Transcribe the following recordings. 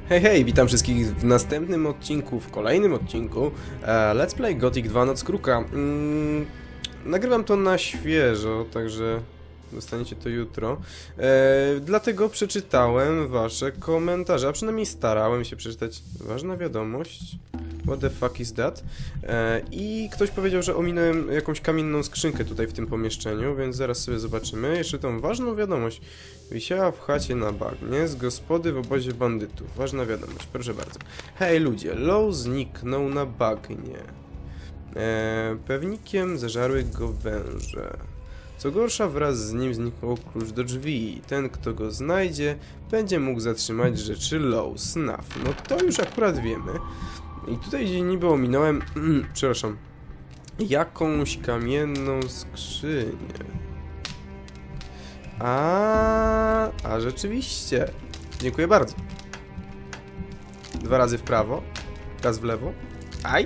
Hej, hej, witam wszystkich w następnym odcinku, w kolejnym odcinku Let's Play Gothic 2 Noc Kruka. Nagrywam to na świeżo, także dostaniecie to jutro. Dlatego przeczytałem wasze komentarze, a przynajmniej starałem się przeczytać. Ważna wiadomość. What the fuck is that? I ktoś powiedział, że ominąłem jakąś kamienną skrzynkę tutaj w tym pomieszczeniu, więc zaraz sobie zobaczymy. Jeszcze tą ważną wiadomość. Wisiała w chacie na bagnie z gospody w obozie bandytów. Ważna wiadomość, proszę bardzo. Hej ludzie, Low zniknął na bagnie. Pewnikiem zażarły go węże. Co gorsza, wraz z nim zniknął klucz do drzwi. Ten, kto go znajdzie, będzie mógł zatrzymać rzeczy Low Snuff. No to już akurat wiemy. I tutaj gdzie niby ominąłem, przepraszam, jakąś kamienną skrzynię. A rzeczywiście. Dziękuję bardzo. 2 razy w prawo, raz w lewo. Aj!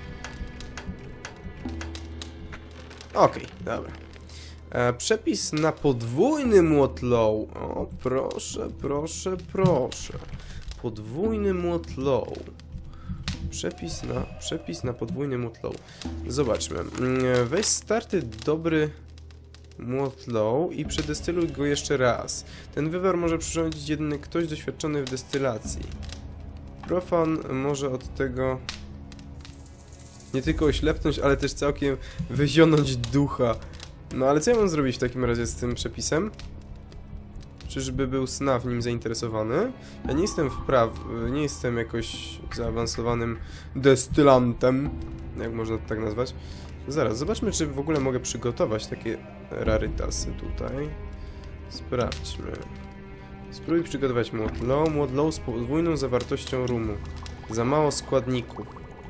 Okej, dobra. Przepis na podwójny młot Low. O, proszę, proszę, proszę. Podwójny młot Low. Przepis na podwójny młot Low. Zobaczmy. Weź starty dobry młot Low i przedestyluj go jeszcze raz. Ten wywar może przyrządzić jedynie ktoś doświadczony w destylacji. Profan może od tego nie tylko oślepnąć, ale też całkiem wyzionąć ducha. No ale co ja mam zrobić w takim razie z tym przepisem? Czyżby był Snuff nim zainteresowany? Ja nie jestem jakoś zaawansowanym destylantem, jak można to tak nazwać. Zaraz, zobaczmy, czy w ogóle mogę przygotować takie rarytasy tutaj. Sprawdźmy. Spróbuj przygotować młot Low. Młot Low z podwójną zawartością rumu. Za mało składników.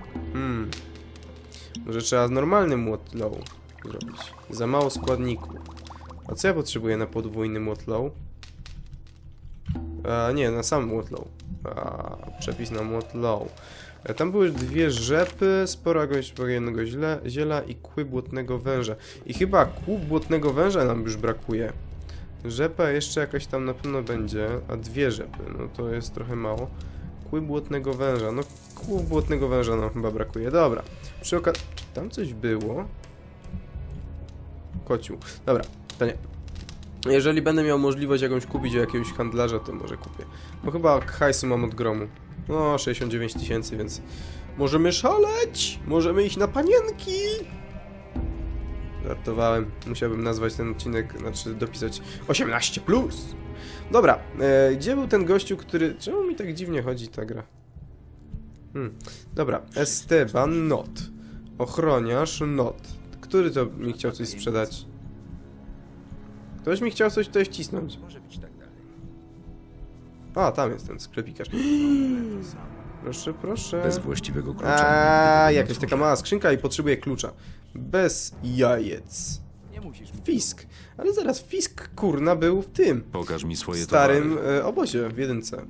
Może trzeba normalny młot Low zrobić. Za mało składników. A co ja potrzebuję na podwójny młot Low? Nie, na sam młot Low. Przepis na młot Low. Tam były 2 rzepy, spora gość jednego ziela i kły błotnego węża. I chyba kół błotnego węża nam już brakuje. Rzepa jeszcze jakaś tam na pewno będzie, a 2 rzepy, no to jest trochę mało. Kły błotnego węża, no kół błotnego węża nam chyba brakuje. Dobra, przy okazji... Czy tam coś było? Kociu. Dobra, to nie. Jeżeli będę miał możliwość jakąś kupić u jakiegoś handlarza, to może kupię. Bo chyba hajsu mam od gromu. No, 69 000, więc możemy szaleć! Możemy iść na panienki! Żartowałem. Musiałbym nazwać ten odcinek, znaczy dopisać 18+. Dobra, gdzie był ten gościu, który... Czemu mi tak dziwnie chodzi ta gra? Dobra, Esteban Not. Ochroniarz Not. Który to mi chciał coś sprzedać? Ktoś mi chciał coś tutaj wcisnąć. A, tam jest ten sklepikarz. Proszę, proszę. Bez właściwego klucza. Jakaś taka mała skrzynka i potrzebuję klucza. Bez jajec. Fisk. Ale zaraz, Fisk, kurna, był w tym. Pokaż mi swoje starym obozie w jedynce.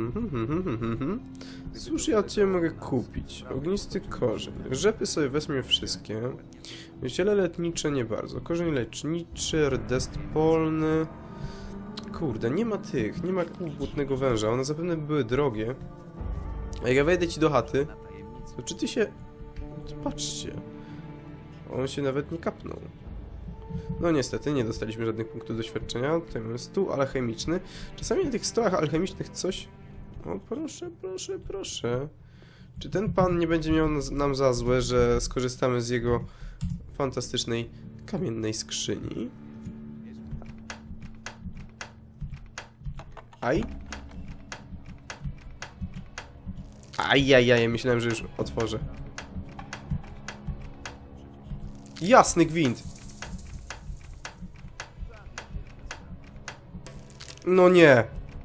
Cóż ja od ciebie mogę kupić? Ognisty korzeń. Rzepy sobie wezmę wszystkie. Ziele letnicze nie bardzo. Korzeń leczniczy, rdest polny. Kurde, nie ma tych. Nie ma kół błotnego węża. One zapewne były drogie. A jak ja wejdę ci do chaty, to czy ty się... Patrzcie. On się nawet nie kapnął. No niestety, nie dostaliśmy żadnych punktów doświadczenia. Tutaj mamy stół alchemiczny. Czasami na tych stołach alchemicznych coś... O, proszę, proszę, proszę. Czy ten pan nie będzie miał nam za złe, że skorzystamy z jego fantastycznej kamiennej skrzyni? Aj. Ajajaj, myślałem, że już otworzę. Jasny gwint. No nie.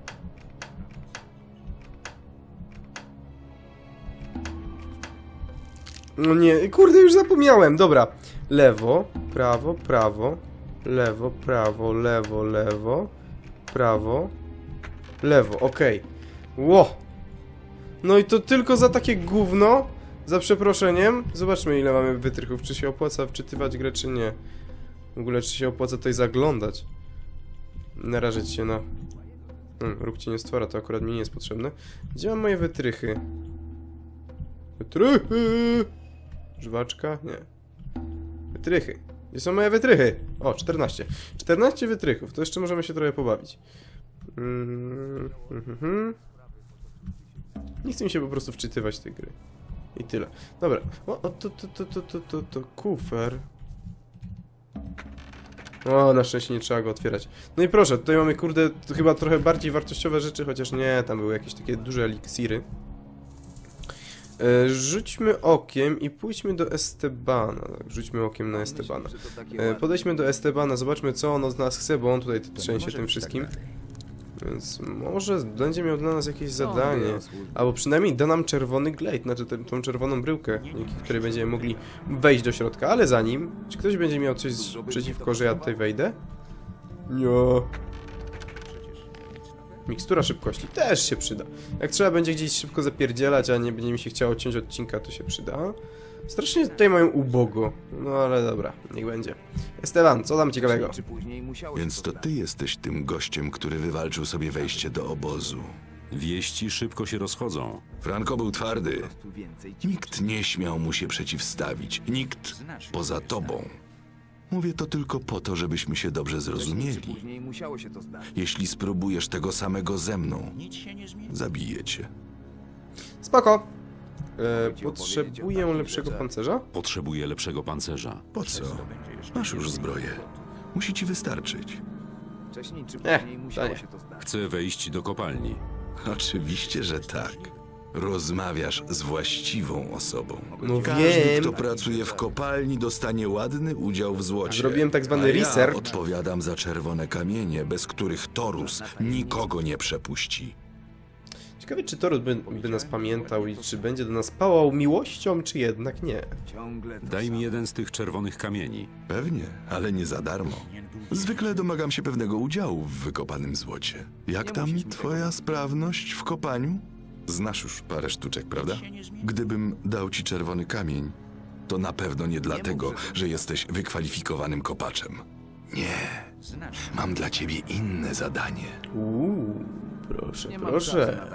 No nie, kurde, już zapomniałem. Dobra. Lewo, prawo, prawo. Lewo, prawo, lewo, lewo. Prawo. Lewo, okej. Ło. No i to tylko za takie gówno. Za przeproszeniem. Zobaczmy, ile mamy wytrychów. Czy się opłaca wczytywać grę, czy nie. W ogóle, czy się opłaca tutaj zaglądać. Narażać się na Róg cieniostwora to akurat mi nie jest potrzebne. Gdzie mam moje wytrychy? Wytrychy! Żwaczka? Nie. Wytrychy. Gdzie są moje wytrychy? O, 14. 14 wytrychów. To jeszcze możemy się trochę pobawić. Nie chcę mi się po prostu wczytywać tej gry. I tyle. Dobra. O, to kufer. O, na szczęście nie trzeba go otwierać. No i proszę, tutaj mamy, kurde, chyba trochę bardziej wartościowe rzeczy, chociaż nie, tam były jakieś takie duże eliksiry. Rzućmy okiem i pójdźmy do Estebana. Tak, rzućmy okiem na Estebana. Podejdźmy do Estebana, zobaczmy, co on od nas chce, bo on tutaj trzęsie tym wszystkim. Więc może będzie miał dla nas jakieś zadanie. Albo przynajmniej da nam czerwony glade, znaczy tą czerwoną bryłkę, dzięki której będziemy mogli wejść do środka. Ale zanim, czy ktoś będzie miał coś przeciwko, że ja tutaj wejdę? Nie. Mikstura szybkości też się przyda. Jak trzeba będzie gdzieś szybko zapierdzielać, a nie będzie mi się chciało ciąć odcinka, to się przyda. Strasznie tutaj mają ubogo. No ale dobra, niech będzie. Esteban, co tam ciekawego? Więc to ty jesteś tym gościem, który wywalczył sobie wejście do obozu. Wieści szybko się rozchodzą. Franco był twardy. Nikt nie śmiał mu się przeciwstawić. Nikt poza tobą. Mówię to tylko po to, żebyśmy się dobrze zrozumieli. Jeśli spróbujesz tego samego ze mną, zabiję cię. Spoko. Potrzebuję lepszego pancerza? Potrzebuję lepszego pancerza. Po co? Masz już zbroję. Musi ci wystarczyć. To nie. Chcę wejść do kopalni. Oczywiście, że tak. Rozmawiasz z właściwą osobą. No Każdy, wiem. kto pracuje w kopalni, dostanie ładny udział w złocie. Zrobiłem tak zwany A ja research. odpowiadam za czerwone kamienie, bez których Torus nikogo nie przepuści. Ciekawe, czy Torus by nas pamiętał i czy będzie do nas pałał miłością, czy jednak nie. Daj mi jeden z tych czerwonych kamieni. Pewnie, ale nie za darmo. Zwykle domagam się pewnego udziału w wykopanym złocie. Jak tam twoja sprawność w kopaniu? Znasz już parę sztuczek, prawda? Gdybym dał ci czerwony kamień, to na pewno nie dlatego, że jesteś wykwalifikowanym kopaczem. Nie. Mam dla ciebie inne zadanie. Proszę, proszę.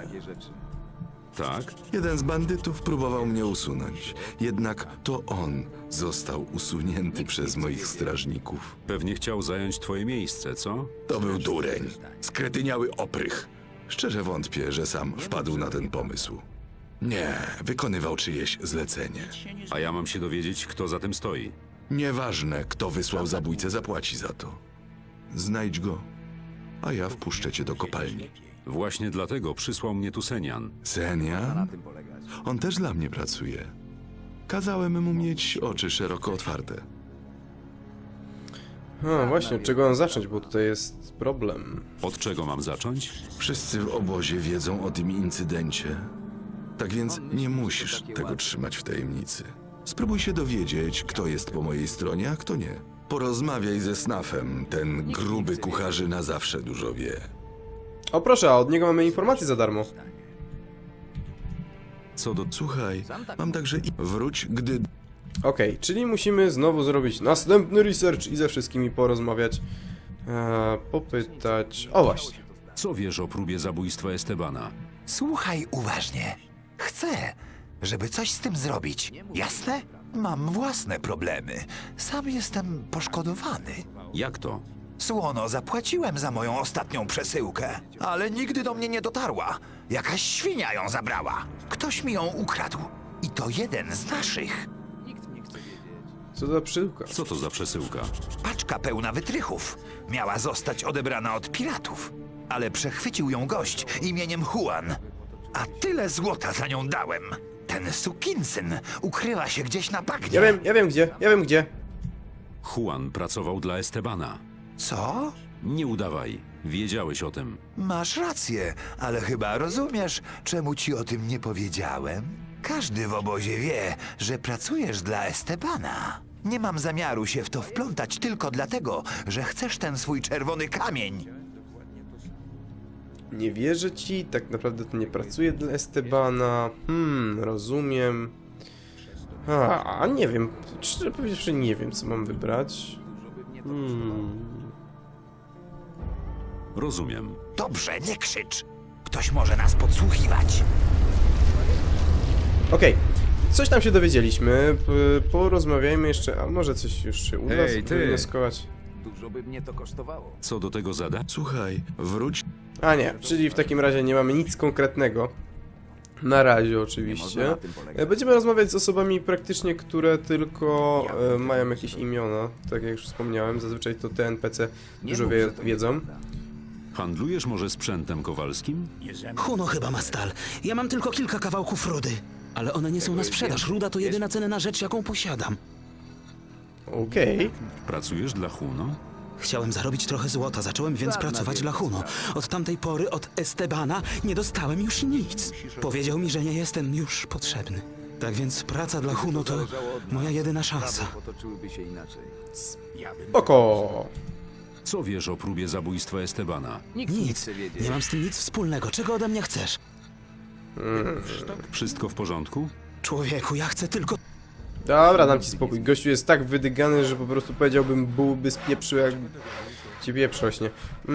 Tak? Jeden z bandytów próbował mnie usunąć. Jednak to on został usunięty przez moich strażników. Pewnie chciał zająć twoje miejsce, co? To był dureń. Skretyniały oprych. Szczerze wątpię, że sam wpadł na ten pomysł. Nie, wykonywał czyjeś zlecenie. A ja mam się dowiedzieć, kto za tym stoi. Nieważne, kto wysłał zabójcę, zapłaci za to. Znajdź go, a ja wpuszczę cię do kopalni. Właśnie dlatego przysłał mnie tu Senian. Senian? On też dla mnie pracuje. Kazałem mu mieć oczy szeroko otwarte. No właśnie, od czego mam zacząć, bo tutaj jest problem. Od czego mam zacząć? Wszyscy w obozie wiedzą o tym incydencie. Tak więc nie musisz tego trzymać w tajemnicy. Spróbuj się dowiedzieć, kto jest po mojej stronie, a kto nie. Porozmawiaj ze Snafem, ten gruby kucharzyna zawsze dużo wie. O proszę, a od niego mamy informacje za darmo. Co do... Słuchaj, mam także i wróć, gdy... Okej, czyli musimy znowu zrobić następny research i ze wszystkimi porozmawiać. Popytać... O właśnie. Co wiesz o próbie zabójstwa Estebana? Słuchaj uważnie. Chcę, żeby coś z tym zrobić. Jasne? Mam własne problemy. Sam jestem poszkodowany. Jak to? Słono, zapłaciłem za moją ostatnią przesyłkę, ale nigdy do mnie nie dotarła. Jakaś świnia ją zabrała. Ktoś mi ją ukradł. I to jeden z naszych. Co za przyłka? Co to za przesyłka? Paczka pełna wytrychów. Miała zostać odebrana od piratów. Ale przechwycił ją gość imieniem Juan. A tyle złota za nią dałem. Ten sukinsyn ukryła się gdzieś na bagnie. Ja wiem gdzie. Juan pracował dla Estebana. Co? Nie udawaj. Wiedziałeś o tym. Masz rację, ale chyba rozumiesz, czemu ci o tym nie powiedziałem? Każdy w obozie wie, że pracujesz dla Estebana. Nie mam zamiaru się w to wplątać tylko dlatego, że chcesz ten swój czerwony kamień. Nie wierzę ci, tak naprawdę to nie pracuje dla Estebana. Rozumiem. A nie wiem, szczerze powiedziawszy nie wiem, co mam wybrać. Rozumiem. Dobrze, nie krzycz. Ktoś może nas podsłuchiwać. Okej, coś tam się dowiedzieliśmy. Porozmawiajmy jeszcze, a może coś już się uda wywnioskować. Dużo by mnie to kosztowało. Co do tego zada? Słuchaj, wróć. A nie, czyli w takim razie nie mamy nic konkretnego. Na razie oczywiście. Będziemy rozmawiać z osobami praktycznie, które tylko mają jakieś imiona. Tak jak już wspomniałem, zazwyczaj to te NPC dużo wiedzą. Handlujesz może sprzętem kowalskim? Huno chyba ma stal. Ja mam tylko kilka kawałków rudy. Ale one nie są na sprzedaż. Ruda to jedyna cenna rzecz, jaką posiadam. Okej. Pracujesz dla Huno? Chciałem zarobić trochę złota, zacząłem więc pracować dla Huno. Od tamtej pory, od Estebana, nie dostałem już nic. Powiedział mi, że nie jestem już potrzebny. Tak więc praca dla Huno to moja jedyna szansa. Potoczyłyby się inaczej. Spoko. Co wiesz o próbie zabójstwa Estebana? Nikt nie Nic. chce wiedzieć. Nie mam z tym nic wspólnego. Czego ode mnie chcesz? Wszystko w porządku? Człowieku, ja chcę tylko... Dobra, dam ci spokój. Gościu jest tak wydygany, że po prostu powiedziałbym, byłby spieprzył, jak ci wieprz rośnie.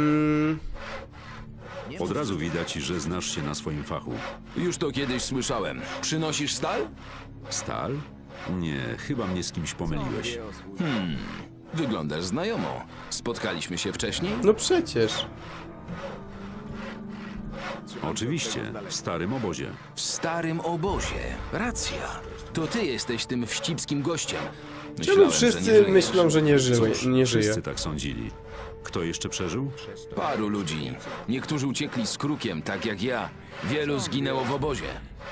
Od razu widać, że znasz się na swoim fachu. Już to kiedyś słyszałem. Przynosisz stal? Stal? Nie, chyba mnie z kimś pomyliłeś. Wyglądasz znajomo. Spotkaliśmy się wcześniej? No przecież. Oczywiście, w starym obozie. W starym obozie. Racja. To ty jesteś tym wścibskim gościem. Czemu Myślałem, że wszyscy nie żyjesz. myślą, że nie żyje? Nie żyje. Wszyscy tak sądzili. Kto jeszcze przeżył? Paru ludzi. Niektórzy uciekli z krukiem, tak jak ja. Wielu zginęło w obozie.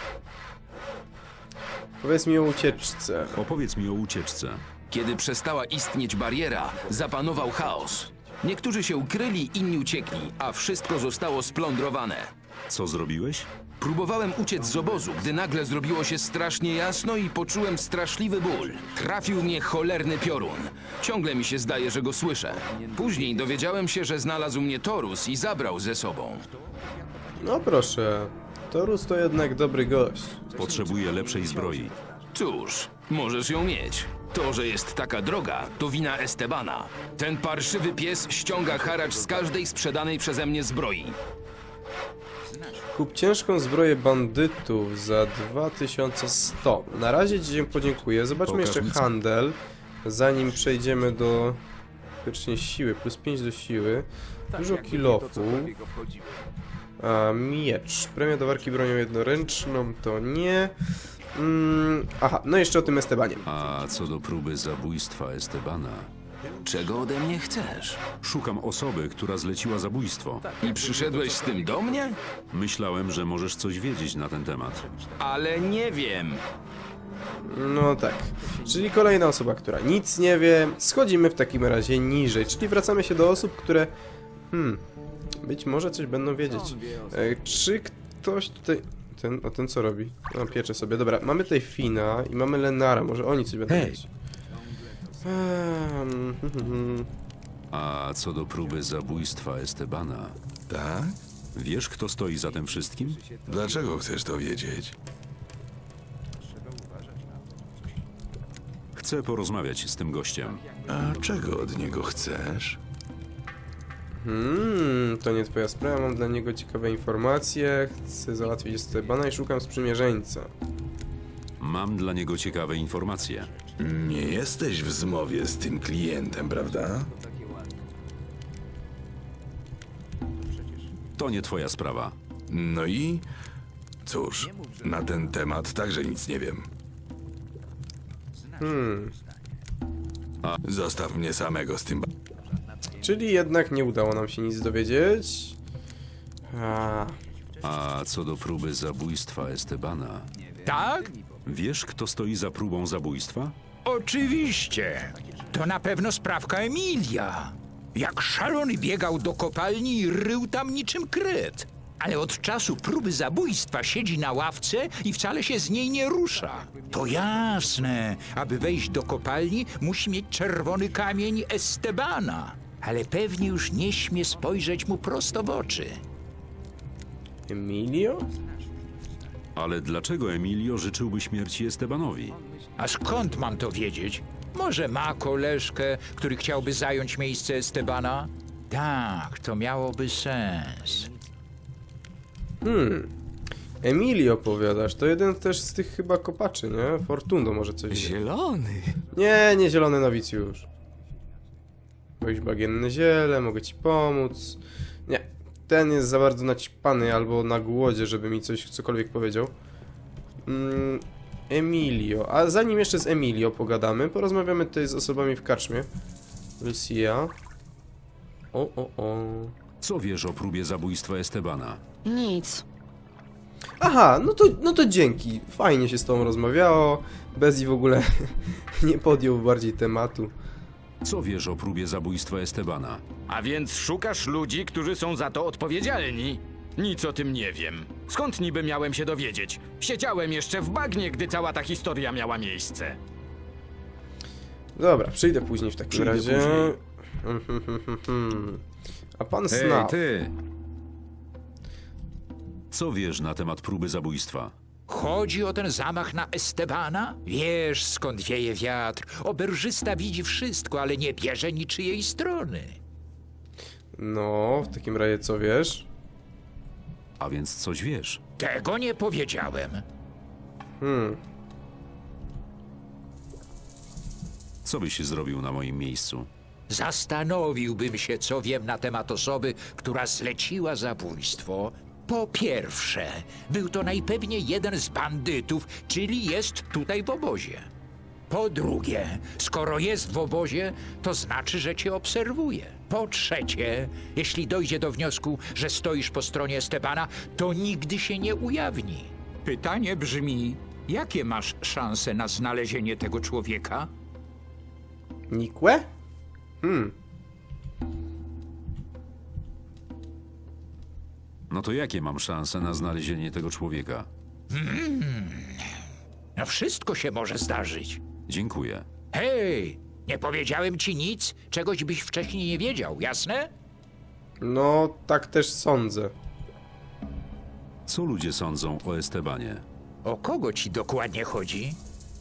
Powiedz mi o ucieczce. Opowiedz mi o ucieczce. Kiedy przestała istnieć bariera, zapanował chaos. Niektórzy się ukryli, inni uciekli, a wszystko zostało splądrowane. Co zrobiłeś? Próbowałem uciec z obozu, gdy nagle zrobiło się strasznie jasno i poczułem straszliwy ból. Trafił mnie cholerny piorun. Ciągle mi się zdaje, że go słyszę. Później dowiedziałem się, że znalazł mnie Torus i zabrał ze sobą. No proszę. Torus to jednak dobry gość. Potrzebuję lepszej zbroi. Cóż, możesz ją mieć. To, że jest taka droga, to wina Estebana. Ten parszywy pies ściąga haracz z każdej sprzedanej przeze mnie zbroi. Kup ciężką zbroję bandytów za 2100. Na razie ci podziękuję. Zobaczmy Pokaż jeszcze mi co. handel, zanim przejdziemy do wiecznie siły. Plus 5 do siły. Dużo kilofu. A, miecz. Premia do walki bronią jednoręczną to nie. Aha, no jeszcze o tym Estebanie. A co do próby zabójstwa Estebana? Czego ode mnie chcesz? Szukam osoby, która zleciła zabójstwo. I przyszedłeś z tym do mnie? Myślałem, że możesz coś wiedzieć na ten temat. Ale nie wiem. No tak. Czyli kolejna osoba, która nic nie wie. Schodzimy w takim razie niżej. Czyli wracamy się do osób, które... być może coś będą wiedzieć. Czy ktoś tutaj... Ten co robi? No, piecze sobie. Dobra, mamy tutaj Fina i mamy Lenara. Może oni coś będą wiedzieć. A co do próby zabójstwa Estebana? Tak? Wiesz, kto stoi za tym wszystkim? Dlaczego chcesz to wiedzieć? Chcę porozmawiać z tym gościem. A czego od niego chcesz? To nie twoja sprawa. Mam dla niego ciekawe informacje. Chcę załatwić Estebana i szukam sprzymierzeńca. Mam dla niego ciekawe informacje. Nie jesteś w zmowie z tym klientem, prawda? To nie twoja sprawa. No i... Cóż, na ten temat także nic nie wiem. Zostaw mnie samego z tym... Czyli jednak nie udało nam się nic dowiedzieć. A co do próby zabójstwa Estebana? Tak? Wiesz, kto stoi za próbą zabójstwa? Oczywiście. To na pewno sprawka Emilia. Jak szalony biegał do kopalni i rył tam niczym kret. Ale od czasu próby zabójstwa siedzi na ławce i wcale się z niej nie rusza. To jasne. Aby wejść do kopalni, musi mieć czerwony kamień Estebana. Ale pewnie już nie śmie spojrzeć mu prosto w oczy. Emilio? Ale dlaczego Emilio życzyłby śmierci Estebanowi? A skąd mam to wiedzieć? Może ma koleżkę, który chciałby zająć miejsce Estebana? Tak, to miałoby sens. Emilio powiadasz, to jeden też z tych chyba kopaczy, nie? Fortundo może coś wie. Zielony. Nie zielony nowicjusz. Jakieś bagienne ziele, mogę ci pomóc. Nie, ten jest za bardzo naćpany albo na głodzie, żeby mi cokolwiek powiedział. Emilio, a zanim jeszcze z Emilio pogadamy, porozmawiamy tutaj z osobami w karczmie. Lucia. O. Co wiesz o próbie zabójstwa Estebana? Nic. Aha, no to dzięki. Fajnie się z tobą rozmawiało. Bezi w ogóle nie podjął bardziej tematu. Co wiesz o próbie zabójstwa Estebana? A więc szukasz ludzi, którzy są za to odpowiedzialni? Nic o tym nie wiem. Skąd niby miałem się dowiedzieć? Siedziałem jeszcze w bagnie, gdy cała ta historia miała miejsce. Dobra, przyjdę później w takim Przyjdę razie. A pan Hej, Snap. ty! Co wiesz na temat próby zabójstwa? Chodzi o ten zamach na Estebana? Wiesz, skąd wieje wiatr. Oberżysta widzi wszystko, ale nie bierze niczyjej strony. No, w takim razie co wiesz? A więc coś wiesz. Tego nie powiedziałem. Co byś zrobił na moim miejscu? Zastanowiłbym się, co wiem na temat osoby, która zleciła zabójstwo. Po pierwsze, był to najpewniej jeden z bandytów, czyli jest tutaj w obozie. Po drugie, skoro jest w obozie, to znaczy, że cię obserwuje. Po trzecie, jeśli dojdzie do wniosku, że stoisz po stronie Estebana, to nigdy się nie ujawni. Pytanie brzmi, jakie masz szanse na znalezienie tego człowieka? Nikłe? No to jakie mam szanse na znalezienie tego człowieka? No wszystko się może zdarzyć. Dziękuję. Hej, nie powiedziałem ci nic, czegoś byś wcześniej nie wiedział, jasne? No, tak też sądzę. Co ludzie sądzą o Estebanie? O kogo ci dokładnie chodzi?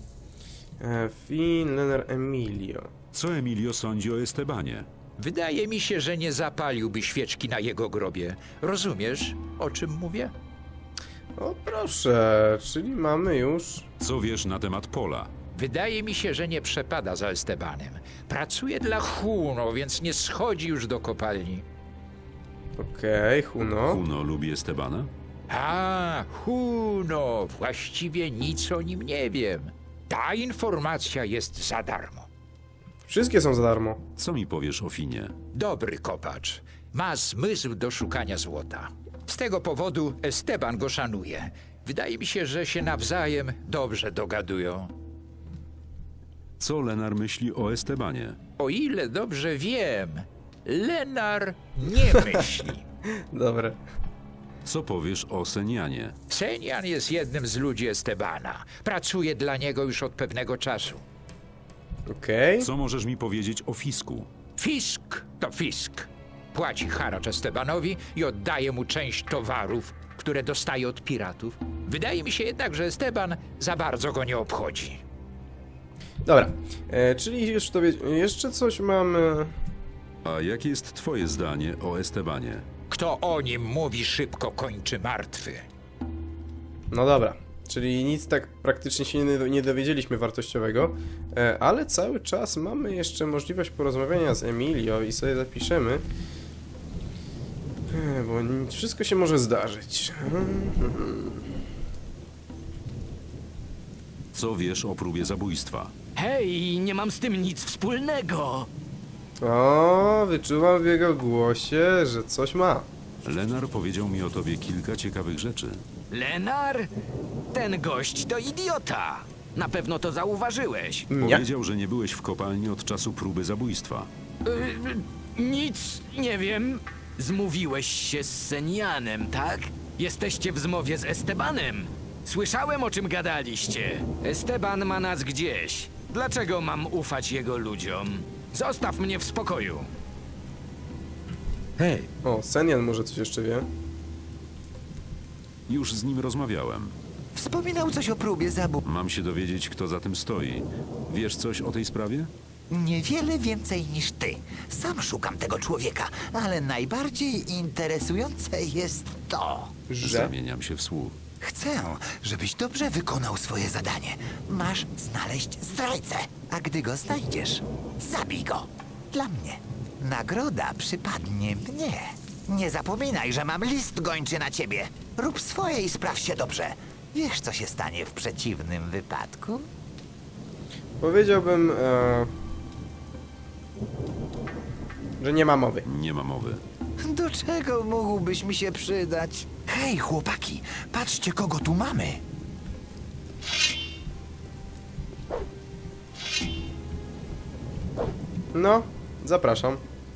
Finn, Leonard, Emilio. Co Emilio sądzi o Estebanie? Wydaje mi się, że nie zapaliłby świeczki na jego grobie. Rozumiesz, o czym mówię? O proszę, czyli mamy już... Co wiesz na temat Pola? Wydaje mi się, że nie przepada za Estebanem. Pracuje dla Huno, więc nie schodzi już do kopalni. Okej, Huno. Huno lubi Estebana? A, Huno, właściwie nic o nim nie wiem. Ta informacja jest za darmo. Wszystkie są za darmo. Co mi powiesz o Finie? Dobry kopacz. Ma zmysł do szukania złota. Z tego powodu Esteban go szanuje. Wydaje mi się, że się nawzajem dobrze dogadują. Co Lenar myśli o Estebanie? O ile dobrze wiem, Lenar nie myśli. Dobre. Co powiesz o Senianie? Senian jest jednym z ludzi Estebana. Pracuje dla niego już od pewnego czasu. Okej. Co możesz mi powiedzieć o Fisku? Fisk to fisk. Płaci haracz Estebanowi i oddaje mu część towarów, które dostaje od piratów. Wydaje mi się jednak, że Esteban za bardzo go nie obchodzi. Dobra, czyli już jeszcze coś mamy... A jakie jest twoje zdanie o Estebanie? Kto o nim mówi, szybko kończy martwy. No dobra, czyli nic tak praktycznie się nie dowiedzieliśmy wartościowego, ale cały czas mamy jeszcze możliwość porozmawiania z Emilio i sobie zapiszemy, bo wszystko się może zdarzyć. Co wiesz o próbie zabójstwa? Hej, nie mam z tym nic wspólnego. O, wyczuwam w jego głosie, że coś ma. Lenar powiedział mi o tobie kilka ciekawych rzeczy. Lenar? Ten gość to idiota. Na pewno to zauważyłeś. Nie. Powiedział, że nie byłeś w kopalni od czasu próby zabójstwa. Nic nie wiem. Zmówiłeś się z Senianem, tak? Jesteście w zmowie z Estebanem. Słyszałem, o czym gadaliście. Esteban ma nas gdzieś. Dlaczego mam ufać jego ludziom? Zostaw mnie w spokoju. Hej! O, Senian może coś jeszcze wie. Już z nim rozmawiałem. Wspominał coś o próbie zabójstwa. Mam się dowiedzieć, kto za tym stoi. Wiesz coś o tej sprawie? Niewiele więcej niż ty. Sam szukam tego człowieka, ale najbardziej interesujące jest to. Że? Zamieniam się w słuch. Chcę, żebyś dobrze wykonał swoje zadanie. Masz znaleźć zdrajcę, a gdy go znajdziesz, zabij go. Dla mnie. Nagroda przypadnie mnie. Nie zapominaj, że mam list gończy na ciebie. Rób swoje i spraw się dobrze. Wiesz, co się stanie w przeciwnym wypadku? Powiedziałbym, że nie ma mowy. Nie ma mowy. Do czego mógłbyś mi się przydać? Hej, chłopaki, patrzcie, kogo tu mamy. No, zapraszam.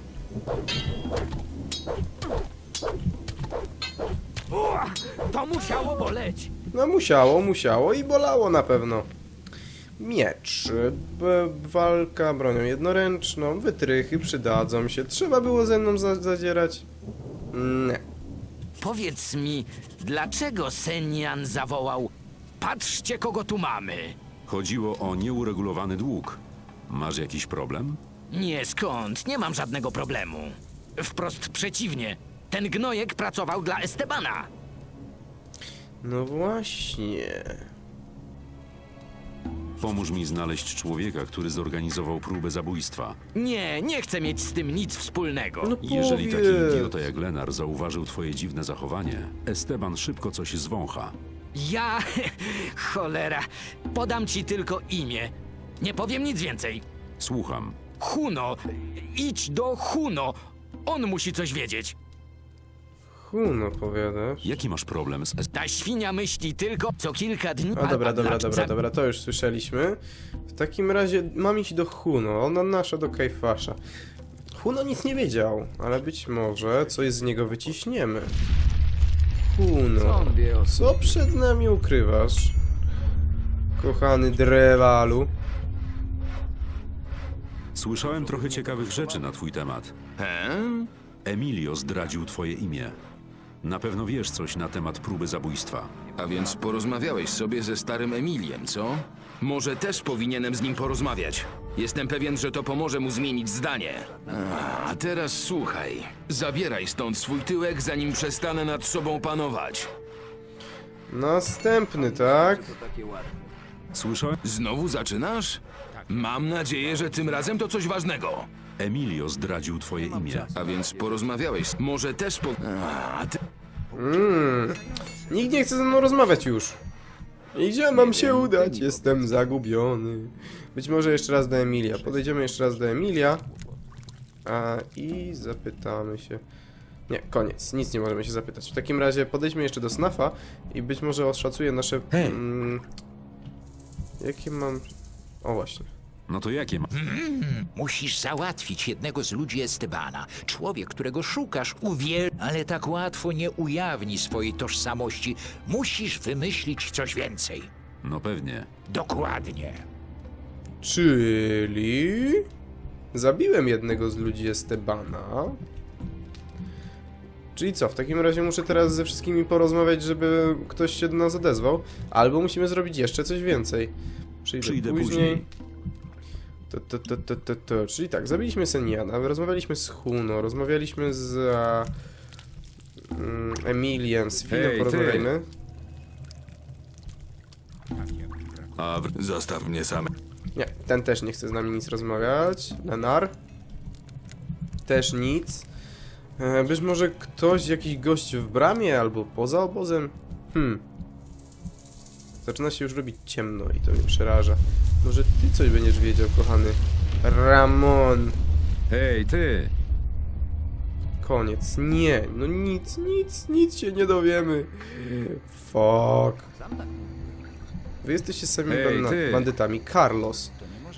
To musiało boleć. No musiało i bolało na pewno. Miecz, walka bronią jednoręczną, wytrychy przydadzą się. Trzeba było ze mną zadzierać? Nie. Powiedz mi, dlaczego Senian zawołał: patrzcie, kogo tu mamy? Chodziło o nieuregulowany dług. Masz jakiś problem? Nie, skąd? Nie mam żadnego problemu. Wprost przeciwnie. Ten gnojek pracował dla Estebana. No właśnie. Pomóż mi znaleźć człowieka, który zorganizował próbę zabójstwa. Nie chcę mieć z tym nic wspólnego. No Jeżeli taki powiedz. idiota jak Lenar zauważył twoje dziwne zachowanie, Esteban szybko coś zwącha. Ja... cholera. Podam ci tylko imię. Nie powiem nic więcej. Słucham. Huno. Idź do Huno. On musi coś wiedzieć. Huno, powiadasz? Jaki masz problem z Ta świnia myśli tylko co kilka dni... A dobra, to już słyszeliśmy. W takim razie mam iść do Huno, ona nasza do Kajfasza. Huno nic nie wiedział, ale być może coś z niego wyciśniemy. Huno, co przed nami ukrywasz? Kochany Drewalu. Słyszałem trochę ciekawych rzeczy na twój temat. Emilio zdradził twoje imię. Na pewno wiesz coś na temat próby zabójstwa. A więc porozmawiałeś sobie ze starym Emiliem, co? Może też powinienem z nim porozmawiać. Jestem pewien, że to pomoże mu zmienić zdanie. A teraz słuchaj. Zabieraj stąd swój tyłek, zanim przestanę nad sobą panować. Następny, tak? Słyszałem? Znowu zaczynasz? Mam nadzieję, że tym razem to coś ważnego. Emilio zdradził twoje imię. A więc porozmawiałeś. Może też Nikt nie chce ze mną rozmawiać już. I gdzie mam się udać? Jestem zagubiony. Być może jeszcze raz do Emilia. Podejdziemy jeszcze raz do Emilia. I zapytamy się... Nie, koniec. Nic nie możemy się zapytać. W takim razie podejdźmy jeszcze do Snafa i być może oszacuje nasze... jakie mam... O, właśnie. No to jakie ma... Musisz załatwić jednego z ludzi Estebana. Człowiek, którego szukasz, ale tak łatwo nie ujawni swojej tożsamości. Musisz wymyślić coś więcej. No pewnie. Dokładnie. Czyli... Zabiłem jednego z ludzi Estebana. Czyli co? W takim razie muszę teraz ze wszystkimi porozmawiać, żeby ktoś się do nas odezwał. Albo musimy zrobić jeszcze coś więcej. Przyjdę później. Czyli tak, zabiliśmy Seniana, rozmawialiśmy z Huno, rozmawialiśmy z Emiliem, z Fino, porozmawiajmy. Zostaw mnie sam. Nie, ten też nie chce z nami nic rozmawiać. Lenar. Też nic. Być może ktoś, jakiś gość w bramie albo poza obozem? Zaczyna się już robić ciemno i to mnie przeraża. Może ty coś będziesz wiedział, kochany Ramon. Hej, ty! Koniec. Nie, no nic się nie dowiemy. Fuck. Wy jesteście samymi bandytami. Carlos.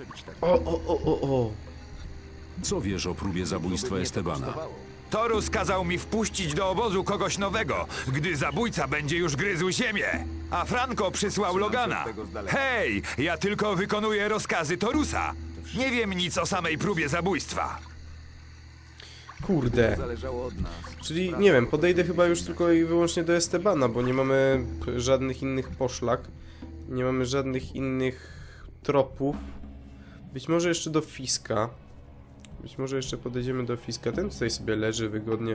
O. Co wiesz o próbie zabójstwa Estebana? Torus kazał mi wpuścić do obozu kogoś nowego, gdy zabójca będzie już gryzł ziemię. A Franco przysłał Logana. Hej, ja tylko wykonuję rozkazy Torusa. Nie wiem nic o samej próbie zabójstwa. Kurde. Czyli, nie wiem, podejdę chyba już tylko i wyłącznie do Estebana, bo nie mamy żadnych innych poszlak. Nie mamy żadnych innych tropów. Być może jeszcze do Fiska. Być może jeszcze podejdziemy do Fiska. Ten tutaj sobie leży wygodnie.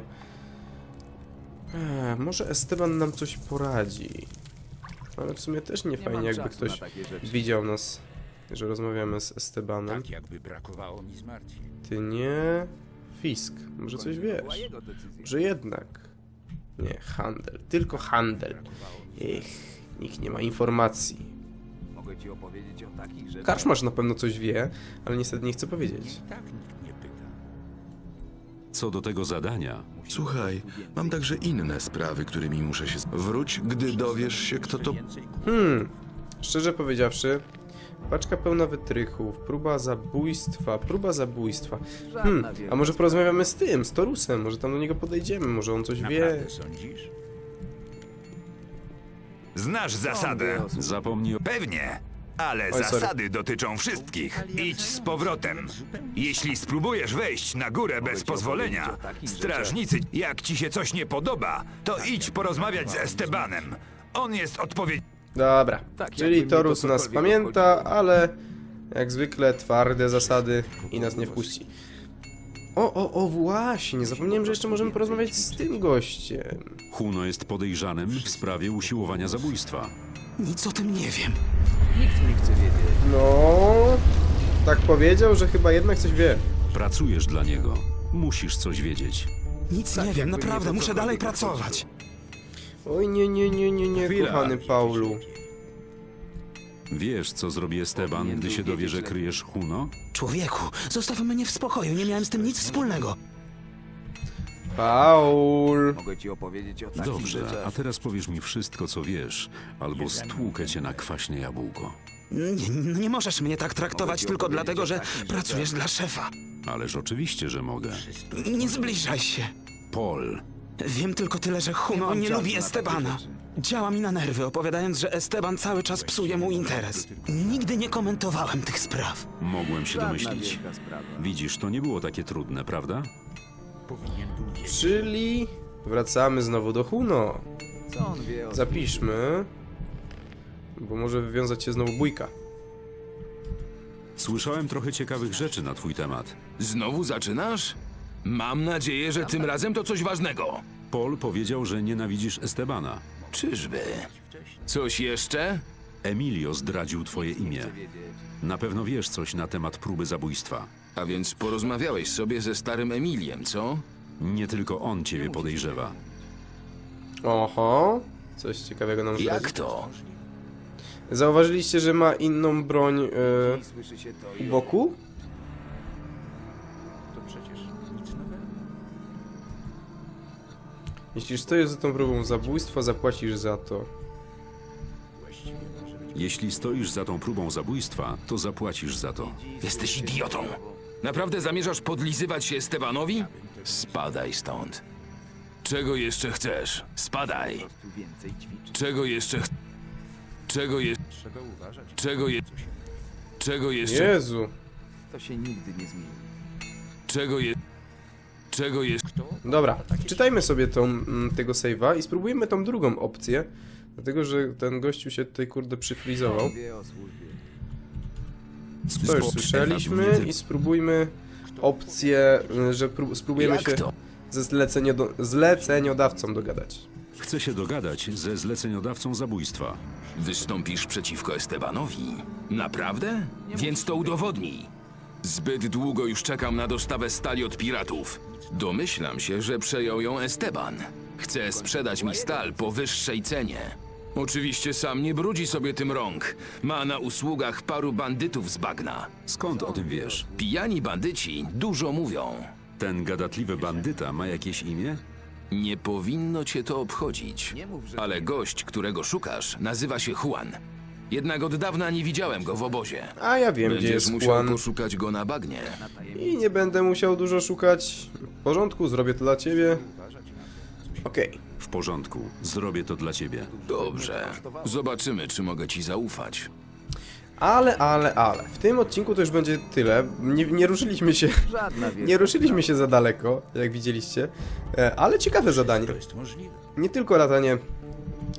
Może Esteban nam coś poradzi. Ale w sumie też nie fajnie, jakby ktoś widział nas, że rozmawiamy z Estebanem. Tak jakby brakowało mi zmartwień. Ty nie... Fisk. Może coś wiesz. Może jednak. Nie, handel. Tylko handel. Nikt nie ma informacji. Mogę ci opowiedzieć o takich rzeczach. Karczmarz na pewno coś wie, ale niestety nie chce powiedzieć. Tak nikt nie pyta. Co do tego zadania, Słuchaj, mam także inne sprawy, którymi muszę się... Wróć, gdy dowiesz się, kto to... Szczerze powiedziawszy, paczka pełna wytrychów, próba zabójstwa. A może porozmawiamy z tym, z Torusem, może tam do niego podejdziemy, może on coś wie. Naprawdę sądzisz? Znasz zasadę. zapomnij o... Pewnie. Ale Oj, sorry. zasady dotyczą wszystkich. Idź z powrotem. Jeśli spróbujesz wejść na górę bez pozwolenia, strażnicy, jak ci się coś nie podoba, to idź porozmawiać z Estebanem. On jest odpowiedzialny. Dobra, Tak, czyli jakby mnie Torus to nas cokolwiek pamięta, obchodziło. ale jak zwykle twarde zasady i nas nie wpuści. O, właśnie, zapomniałem, że jeszcze możemy porozmawiać z tym gościem. Huno jest podejrzanym w sprawie usiłowania zabójstwa. Nic o tym nie wiem. Nikt nie chce wiedzieć. No, tak powiedział, że chyba jednak coś wie. Pracujesz dla niego. Musisz coś wiedzieć. Nic nie wiem, naprawdę, muszę dalej pracować. Oj, nie, Chwila. kochany Paulu. Wiesz, co zrobi Esteban, gdy się dowie, że kryjesz Huno? Człowieku, zostaw mnie w spokoju, nie miałem z tym nic wspólnego. Paul. Mogę ci opowiedzieć o takich Dobrze, rzeczach. a teraz powiesz mi wszystko, co wiesz, albo stłukę cię na kwaśne jabłko. Nie możesz mnie tak traktować tylko dlatego, że pracujesz dla szefa. Ależ oczywiście, że mogę. Nie zbliżaj się. Paul, Wiem tylko tyle, że Huno nie lubi Estebana. Działa mi na nerwy, opowiadając, że Esteban cały czas psuje mu interes. Nigdy nie komentowałem tych spraw. mogłem się domyślić. Wielka sprawa. Widzisz, to nie było takie trudne, prawda? Czyli wracamy znowu do Huno. Co on wie o... Zapiszmy, bo może wywiązać się znowu bójka. Słyszałem trochę ciekawych rzeczy na twój temat. Znowu zaczynasz? Mam nadzieję, że tym razem to coś ważnego. Paul powiedział, że nienawidzisz Estebana. Czyżby? Coś jeszcze? Emilio zdradził twoje imię. Na pewno wiesz coś na temat próby zabójstwa. A więc porozmawiałeś sobie ze starym Emiliem, co? Nie tylko on ciebie podejrzewa. Oho, coś ciekawego nam Jak zdradzi. to? Zauważyliście, że ma inną broń Słyszy się to u i... boku? Jeśli stoisz za tą próbą zabójstwa, zapłacisz za to. Jeśli stoisz za tą próbą zabójstwa, to zapłacisz za to. Jesteś idiotą. Naprawdę zamierzasz podlizywać się Estebanowi? Spadaj stąd. Czego jeszcze chcesz? Spadaj. Czego jeszcze Czego jeszcze? Jezu. To się nigdy nie zmieni. Czego jest? Dobra, wczytajmy sobie tego save'a i spróbujmy tą drugą opcję. Dlatego, że ten gościu się tutaj kurde przyfrizował. Wie o służbie. To już słyszeliśmy i spróbujmy opcję, że spróbujemy Jak się to? ze zleceniodawcą dogadać. Chcę się dogadać ze zleceniodawcą zabójstwa. Wystąpisz przeciwko Estebanowi? Naprawdę? Więc to udowodnij. Zbyt długo już czekam na dostawę stali od piratów. Domyślam się, że przejął ją Esteban. Chce sprzedać mi stal po wyższej cenie. Oczywiście sam nie brudzi sobie tym rąk. Ma na usługach paru bandytów z bagna. Skąd o tym wiesz? Pijani bandyci dużo mówią. Ten gadatliwy bandyta ma jakieś imię? Nie powinno cię to obchodzić. Ale gość, którego szukasz, nazywa się Juan. Jednak od dawna nie widziałem go w obozie. A ja wiem, gdzie Będziesz jest musiał Juan. poszukać go na bagnie. I nie będę musiał dużo szukać. W porządku, zrobię to dla ciebie. Okej. W porządku, zrobię to dla ciebie. Dobrze. Zobaczymy, czy mogę ci zaufać. Ale. W tym odcinku to już będzie tyle. Nie ruszyliśmy się. Żadna wielka Nie ruszyliśmy się za daleko, jak widzieliście. Ale ciekawe zadanie. To jest możliwe. Nie tylko latanie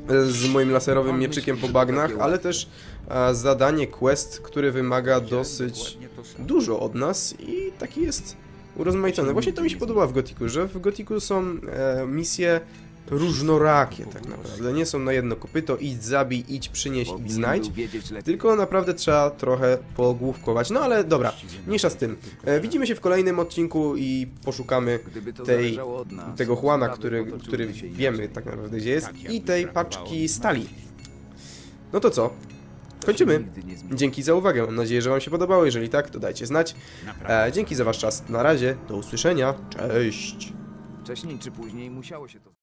z moim laserowym mieczykiem po bagnach, ale też zadanie quest, który wymaga dosyć dużo od nas i taki jest urozmaicony. Właśnie to mi się podoba w Gothicu, że w Gothicu są misje różnorakie tak naprawdę. Nie są na jedno kopyto, idź zabij, idź przynieś, idź znajdź, tylko naprawdę trzeba trochę pogłówkować. No ale dobra, mniejsza z tym. Widzimy się w kolejnym odcinku i poszukamy tego Juana, który wiemy tak naprawdę gdzie jest, i tej paczki stali. No to co? Kończymy. Dzięki za uwagę. Mam nadzieję, że wam się podobało. Jeżeli tak, to dajcie znać. Dzięki za wasz czas. Na razie. Do usłyszenia. Cześć. Wcześniej czy później musiało się to...